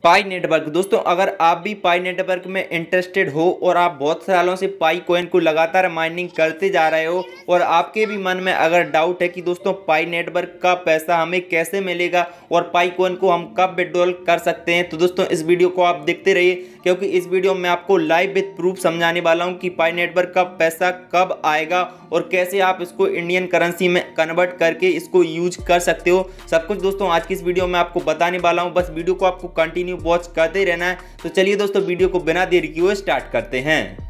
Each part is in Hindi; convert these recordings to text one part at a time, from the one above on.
पाई नेटवर्क। दोस्तों अगर आप भी पाई नेटवर्क में इंटरेस्टेड हो और आप बहुत सालों से पाई कॉइन को लगातार माइनिंग करते जा रहे हो और आपके भी मन में अगर डाउट है कि दोस्तों पाई नेटवर्क का पैसा हमें कैसे मिलेगा और पाई कॉइन को हम कब विड्रॉल कर सकते हैं, तो दोस्तों इस वीडियो को आप देखते रहिए, क्योंकि इस वीडियो में आपको लाइव विद प्रूफ समझाने वाला हूं कि पाई नेटवर्क का पैसा कब आएगा और कैसे आप इसको इंडियन करेंसी में कन्वर्ट करके इसको यूज कर सकते हो। सब कुछ दोस्तों आज की इस वीडियो में आपको बताने वाला हूं, बस वीडियो को आपको कंटिन्यू वॉच करते ही रहना है। तो चलिए दोस्तों वीडियो को बिना देरी किए स्टार्ट करते हैं।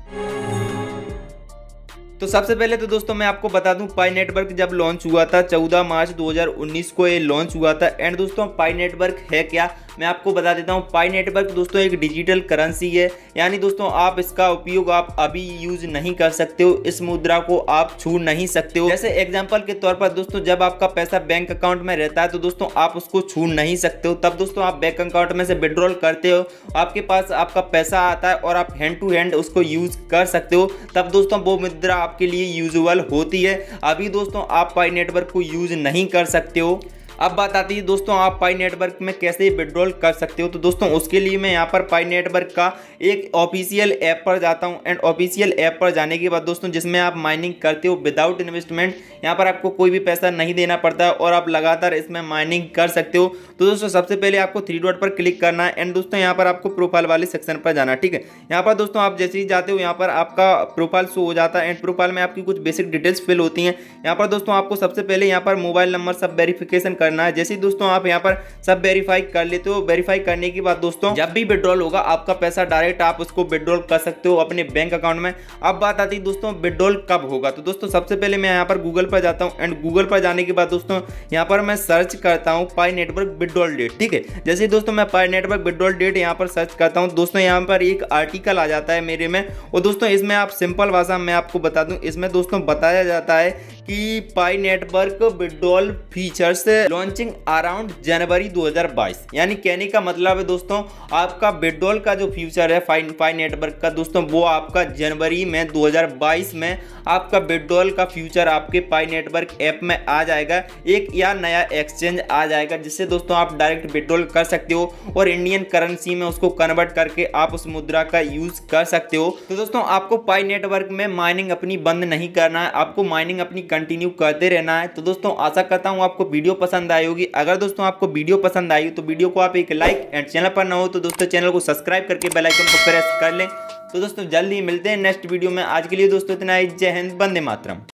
तो सबसे पहले तो दोस्तों मैं आपको बता दूं, पाई नेटवर्क जब लॉन्च हुआ था 14 मार्च 2019 को ये लॉन्च हुआ था। एंड दोस्तों पाई नेटवर्क है क्या, मैं आपको बता देता हूं। पाई नेटवर्क दोस्तों एक डिजिटल करेंसी है, यानी दोस्तों आप इसका उपयोग आप अभी यूज नहीं कर सकते हो, इस मुद्रा को आप छू नहीं सकते हो। जैसे एग्जांपल के तौर पर दोस्तों जब आपका पैसा बैंक अकाउंट में रहता है तो दोस्तों आप उसको छू नहीं सकते हो। तब दोस्तों आप बैंक अकाउंट में से विड्रॉल करते हो, आपके पास आपका पैसा आता है और आप हैंड टू हैंड उसको यूज कर सकते हो, तब दोस्तों वो मुद्रा आपके लिए यूजुअल होती है। अभी दोस्तों आप पाई नेटवर्क को यूज नहीं कर सकते हो। अब बात आती है दोस्तों आप पाई नेटवर्क में कैसे विड्रॉल कर सकते हो, तो दोस्तों उसके लिए मैं यहाँ पर पाई नेटवर्क का एक ऑफिशियल ऐप पर जाता हूँ। एंड ऑफिशियल ऐप पर जाने के बाद दोस्तों जिसमें आप माइनिंग करते हो विदाउट इन्वेस्टमेंट, यहाँ पर आपको कोई भी पैसा नहीं देना पड़ता है और आप लगातार इसमें माइनिंग कर सकते हो। तो दोस्तों सबसे पहले आपको 3 डॉट पर क्लिक करना है एंड दोस्तों यहाँ पर आपको प्रोफाइल वाले सेक्शन पर जाना है, ठीक है। यहाँ पर दोस्तों आप जैसे ही जाते हो यहाँ पर आपका प्रोफाइल शो हो जाता है एंड प्रोफाइल में आपकी कुछ बेसिक डिटेल्स फिल होती हैं। यहाँ पर दोस्तों आपको सबसे पहले यहाँ पर मोबाइल नंबर सब वेरिफिकेशन करना है। जैसे दोस्तों आप यहाँ पर सब वेरीफाई कर लेते हो, वेरीफाई करने के बाद दोस्तों जब भी विड्रॉल होगा आपका पैसा डायरेक्ट आप उसको विड्रॉल कर सकते हो अपने बैंक अकाउंट में। अब बात आती है दोस्तों विड्रॉल कब होगा, तो दोस्तों सबसे पहले मैं यहाँ पर गूगल पर जाता हूँ एंड गूगल पर जाने के बाद दोस्तों यहाँ पर मैं सर्च करता हूँ पाई नेटवर्क विड्रॉल डेट, ठीक है। जैसे दोस्तों मैं पाई नेटवर्क विड्रॉल डेट यहाँ पर सर्च करता हूँ, दोस्तों यहाँ पर एक आर्टिकल आ जाता है मेरे में और दोस्तों इसमें आप सिंपल भाषा में आपको बता दूं, इसमें दोस्तों बताया जाता है कि Pi network withdrawal features launching around January 2022। यानी कहने का मतलब है दोस्तों आपका विड्रॉल का जो फ्यूचर है पाई नेटवर्क का दोस्तों वो आपका जनवरी में 2022 में आपका विड्रॉल का फ्यूचर आपके पाई नेटवर्क ऐप में आ जाएगा। एक या नया एक्सचेंज आ जाएगा जिससे दोस्तों आप डायरेक्ट विड्रॉल कर सकते हो और इंडियन करेंसी में उसको कन्वर्ट करके आप उस मुद्रा का यूज कर सकते हो। तो दोस्तों आपको पाई नेटवर्क में माइनिंग अपनी बंद नहीं करना है, आपको माइनिंग अपनी कंटिन्यू करते रहना है। तो दोस्तों आशा करता हूं आपको वीडियो पसंद आई होगी। अगर दोस्तों आपको वीडियो पसंद आई तो वीडियो को आप एक लाइक एंड चैनल पर न हो तो दोस्तों चैनल को सब्सक्राइब करके बेल आइकन को प्रेस कर लें। तो दोस्तों जल्दी मिलते हैं नेक्स्ट वीडियो में। आज के लिए दोस्तों इतना ही। जय हिंद, वंदे मातरम।